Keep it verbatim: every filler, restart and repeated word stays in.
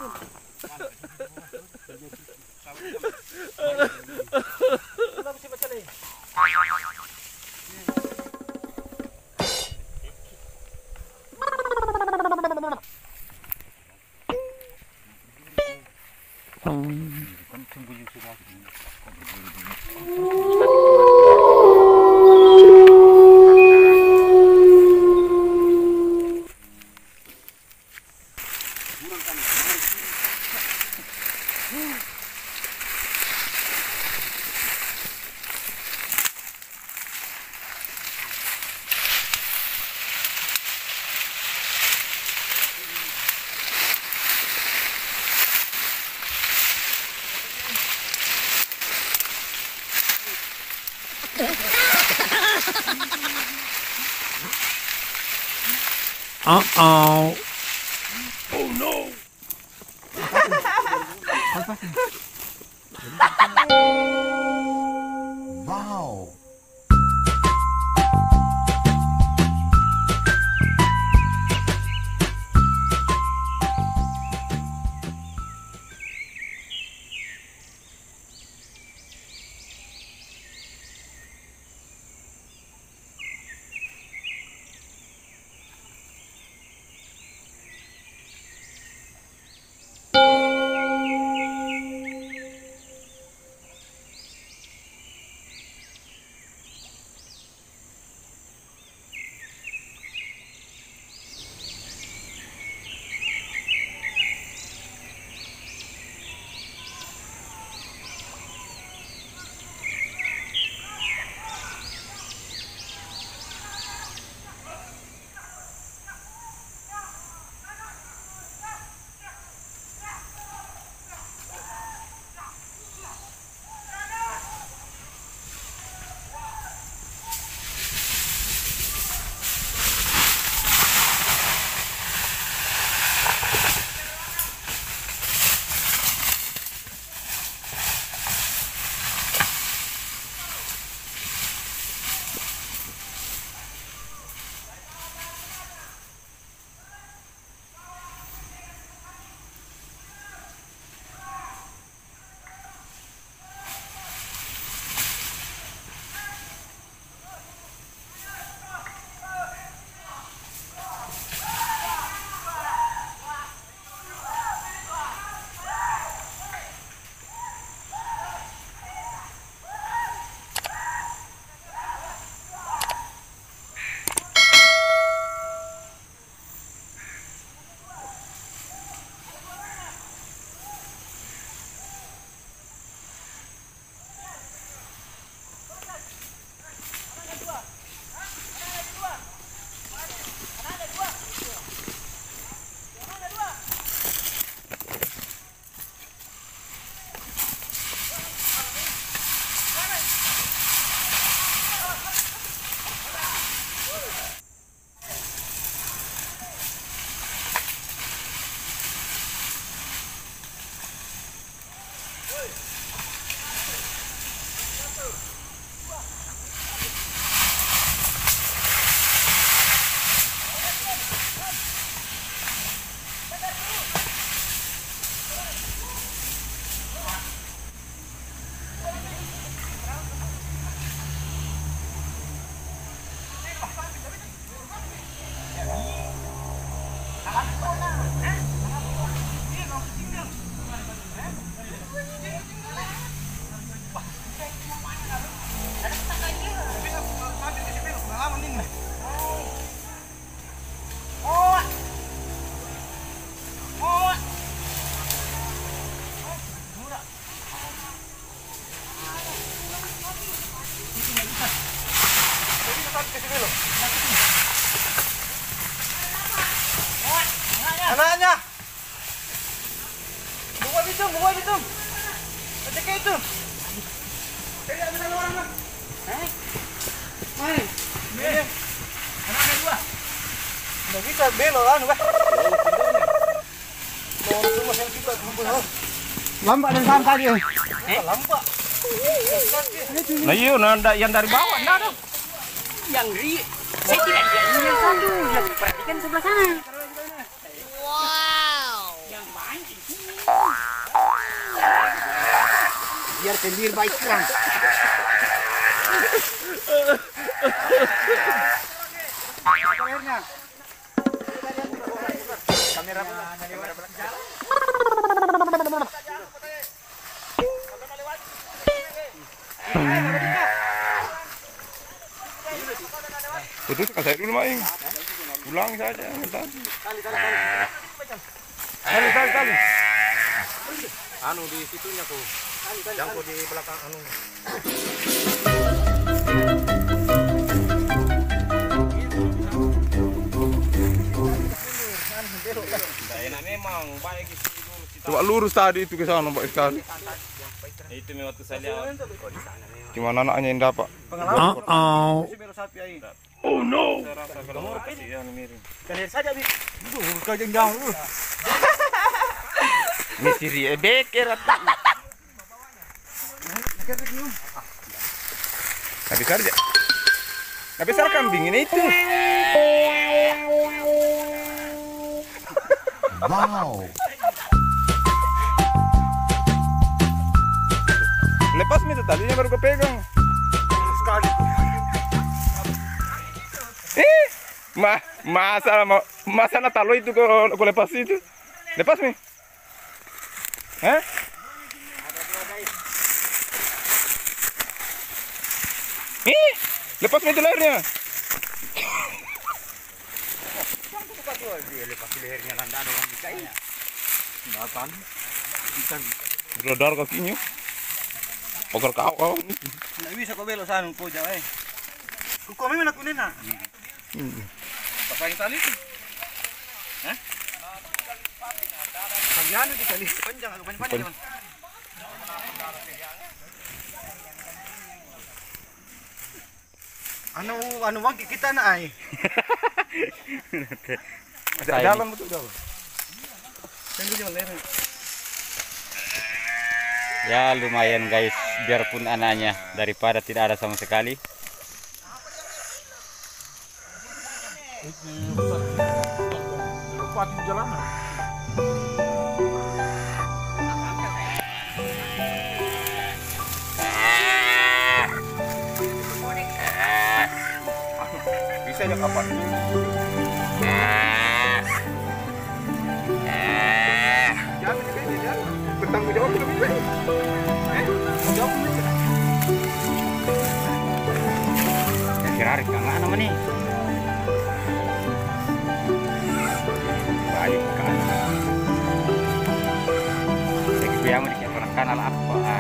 Uh-oh. Oh no. Wow. Anaknya. Buka itu, buka itu. Cek itu. Cek ada sana orang, Bang. Hah? Mana? Nih. Anaknya dua. Enggak bisa belok kan, Bang. Mau semua yang kita kumpul. Lampak dan sampah dia. Eh, lampak. Nah iya, nah, yang dari bawah, nah, ada. Yang dari, saya tidak lihat yang satu, yang perhatikan sebelah sana. Wow. Yang banyak itu. biar sendiri baik kan. Akhirnya. Kamera kamera Putus kan saya dulu main. Pulang saja bentar. Kali kali kali. Kali kali kali. Anu di situnya tuh. Jangkau di belakang anu. Enak memang baik itu. Coba lurus tadi itu ke sana baik sekali. Itu memang waktu saya lihat. Gimana anaknya yang dapat? Oh. Oh no. Saya rasa kalau kasihan miring. Kalian saja bi. Duh, kau jauh lu. Misiri ebek rata. Tapi saja. Tapi besar kambing ini itu. Wow. Lepas itu talinya baru kepegang. Sekali. Eh, mah masa masa na talo itu kok kok lepas itu. Lepas nih. Hah? Eh, lepas nih itu lehernya. Dia lepas lehernya nanda ada orang kain. Datang. Brodar kakinya. Poker kau kau. Nggak bisa kau belok sana kau jauh eh. Kau memang aku nena. Pasang tali itu. Hah? Kalian di kali panjang agak panjang panjang. Anu anu wangki kita nak ai. Ada dalam betul dalam. Tunggu jangan leher. Ya lumayan guys, biarpun anaknya daripada tidak ada sama sekali. Lepatin jalanan. Bisa ya kapan? Jangan begini, jangan. Bertanggung jawab lebih baik. Eh, jawab lebih. Kira-kira kan mana mana nih? Balik kan. Saya mau dikira kanal apa?